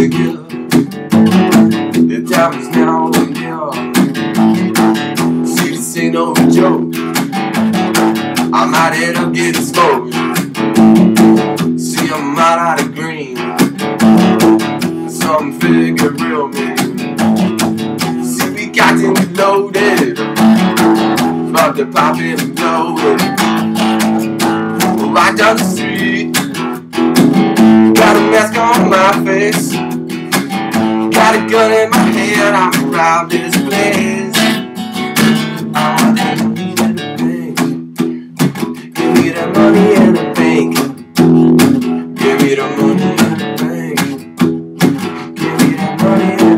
figure. The diamonds now in here. See, this ain't no joke. I might end up getting smoked. See, I'm out of green. Some figure real mean. See, we got to be loaded. About to pop in and blow it. Right down the street. Got a mask on my face. Got a gun in my hand. I'm around this place. I want that money in the bank. Give me that money in the bank. Give me the money in the bank. Give me that money in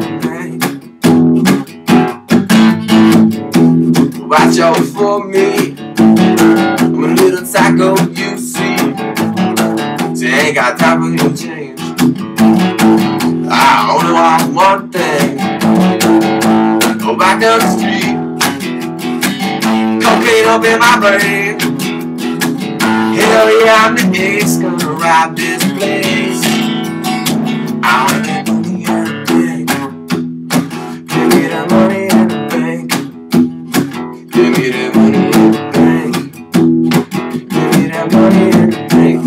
the bank. Watch out for me. I'm a little taco, you see. See, I ain't got time for your change. I only want one thing. Go back down the street. Cocaine up in my brain. Hell yeah, I'm the ace. Gonna rob this place. I want that money in the bank. Give me that money in the bank. Give me that money in the bank. Give me that money in the bank.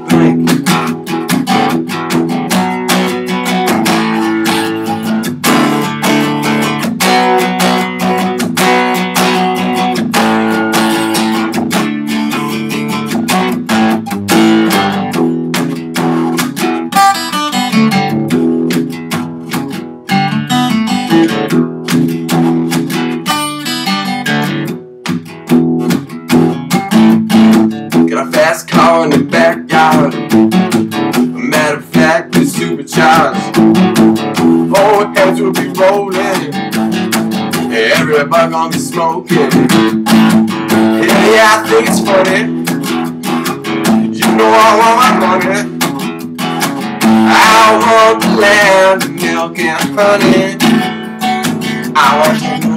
Got a fast car in the backyard. Matter of fact, it's supercharged. Whole heads will be rolling. Everybody gonna be smoking. Yeah, I think it's funny. You know I want my money. I want the land, the milk and honey. I want you.